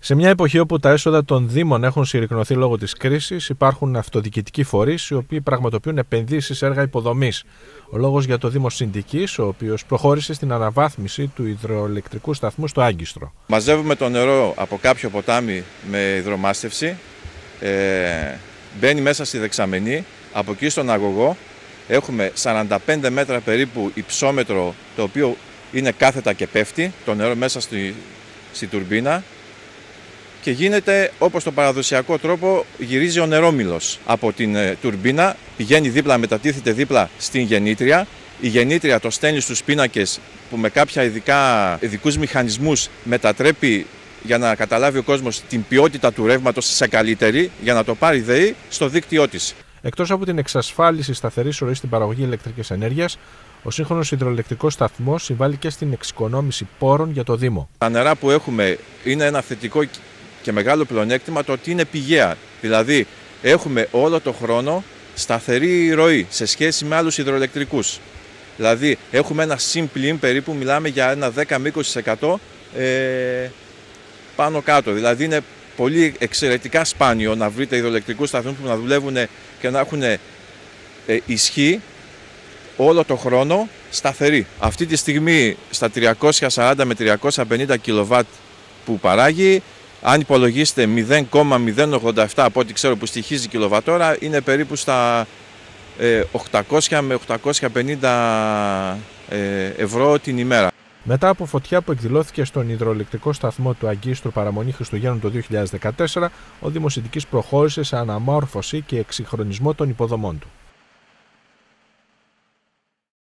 Σε μια εποχή όπου τα έσοδα των Δήμων έχουν συρρικνωθεί λόγω της κρίσης, υπάρχουν αυτοδιοικητικοί φορείς οι οποίοι πραγματοποιούν επενδύσεις σε έργα υποδομής. Ο λόγος για το Δήμο Συντικής, ο οποίος προχώρησε στην αναβάθμιση του υδροελεκτρικού σταθμού στο Άγκιστρο. Μαζεύουμε το νερό από κάποιο ποτάμι με υδρομάστευση, μπαίνει μέσα στη δεξαμενή, από εκεί στον αγωγό. Έχουμε 45 μέτρα περίπου υψόμετρο, το οποίο είναι κάθετα και πέφτει το νερό μέσα στη τουρμπίνα και γίνεται όπως το παραδοσιακό τρόπο, γυρίζει ο νερόμυλος από την τουρμπίνα, πηγαίνει δίπλα, μετατίθεται δίπλα στην γεννήτρια. Η γεννήτρια το στέλνει στους πίνακες που με κάποια ειδικούς μηχανισμούς μετατρέπει, για να καταλάβει ο κόσμος, την ποιότητα του ρεύματος σε καλύτερη, για να το πάρει ΔΕΗ στο δίκτυό της. Εκτός από την εξασφάλιση σταθερής ροής στην παραγωγή ηλεκτρικής ενέργειας, ο σύγχρονος υδροελεκτρικός σταθμός συμβάλλει και στην εξοικονόμηση πόρων για το Δήμο. Τα νερά που έχουμε είναι ένα θετικό και μεγάλο πλεονέκτημα, το ότι είναι πηγαία. Δηλαδή, έχουμε όλο το χρόνο σταθερή ροή σε σχέση με άλλους υδροελεκτρικούς. Δηλαδή, έχουμε ένα συμπλήν περίπου, μιλάμε για ένα 10 με 20% πάνω κάτω. Δηλαδή, είναι πολύ εξαιρετικά σπάνιο να βρείτε υδροελεκτρικούς σταθμούς που να δουλεύουν και να έχουν ισχύ όλο το χρόνο σταθερή. Αυτή τη στιγμή στα 340 με 350 κιλοβάτ που παράγει, αν υπολογίσετε 0,087 από ό,τι ξέρω που στοιχίζει κιλοβατόρα, είναι περίπου στα 800 με 850 ευρώ την ημέρα. Μετά από φωτιά που εκδηλώθηκε στον υδροελεκτρικό σταθμό του Αγκίστρου παραμονή Χριστουγέννων το 2014, ο Δήμος Συντικής προχώρησε σε αναμόρφωση και εξυγχρονισμό των υποδομών του.